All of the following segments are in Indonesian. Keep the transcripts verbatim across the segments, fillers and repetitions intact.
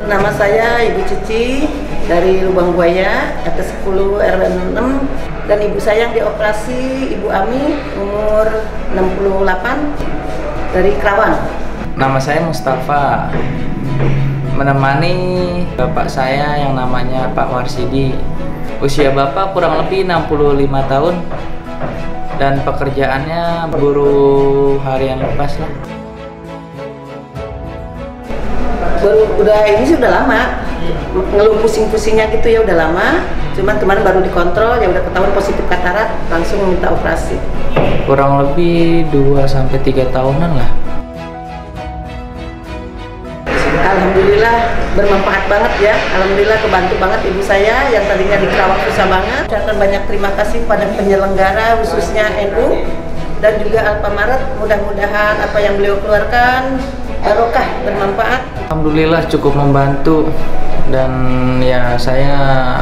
Nama saya Ibu Cici dari Lubang Buaya, R T sepuluh R W enam, dan ibu saya yang dioperasi Ibu Ami umur enam puluh delapan dari Kerawang. Nama saya Mustafa, menemani bapak saya yang namanya Pak Warsidi. Usia bapak kurang lebih enam puluh lima tahun dan pekerjaannya buruh harian lepas lah. Baru udah ini sudah lama, ngeluh pusing-pusingnya gitu ya udah lama. Cuman kemarin baru dikontrol ya udah ketahuan positif katarak, langsung minta operasi. Kurang lebih dua sampai tiga tahunan lah. Alhamdulillah bermanfaat banget ya. Alhamdulillah kebantu banget ibu saya yang tadinya di Kerawang susah banget. Dan banyak terima kasih pada penyelenggara khususnya N U dan juga Alfamart. Mudah-mudahan apa yang beliau keluarkan barokah, bermanfaat. Alhamdulillah cukup membantu dan ya saya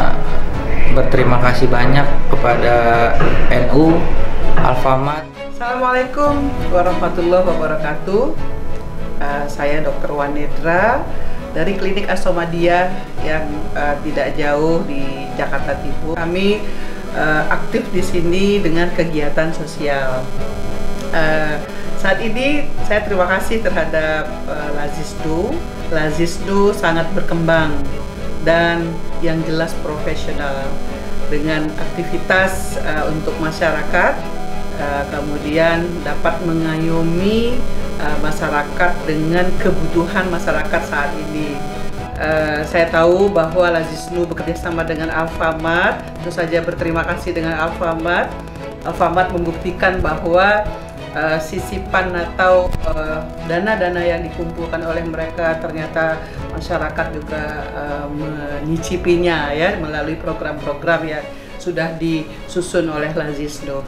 berterima kasih banyak kepada N U, Alfamart. Assalamualaikum warahmatullahi wabarakatuh. Uh, saya Dokter Wanedra dari Klinik As-Samadiyah yang uh, tidak jauh di Jakarta Timur. Kami uh, aktif di sini dengan kegiatan sosial. Uh, saat ini saya terima kasih terhadap uh, Lazisnu. Lazisnu sangat berkembang dan yang jelas profesional dengan aktivitas uh, untuk masyarakat, uh, kemudian dapat mengayomi uh, masyarakat dengan kebutuhan masyarakat saat ini. Uh, saya tahu bahwa Lazisnu bekerja sama dengan Alfamart, tentu saja berterima kasih dengan Alfamart. Alfamart membuktikan bahwa Uh, sisipan atau dana-dana uh, yang dikumpulkan oleh mereka ternyata masyarakat juga uh, menyicipinya ya melalui program-program yang sudah disusun oleh Lazisnu.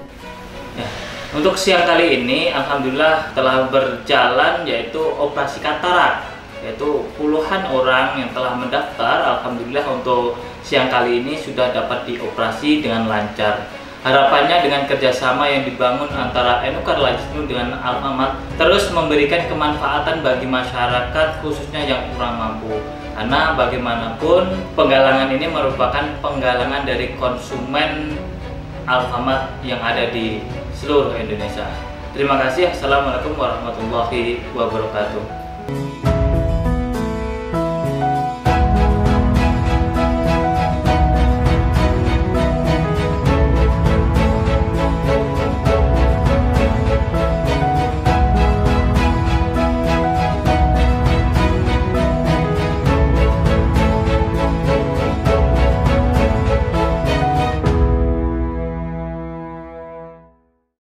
Ya, untuk siang kali ini alhamdulillah telah berjalan yaitu operasi katarak, yaitu puluhan orang yang telah mendaftar. Alhamdulillah untuk siang kali ini sudah dapat dioperasi dengan lancar. Harapannya dengan kerjasama yang dibangun antara N U Lazisnu dengan Alfamart terus memberikan kemanfaatan bagi masyarakat khususnya yang kurang mampu. Karena bagaimanapun penggalangan ini merupakan penggalangan dari konsumen Alfamart yang ada di seluruh Indonesia. Terima kasih. Assalamualaikum warahmatullahi wabarakatuh.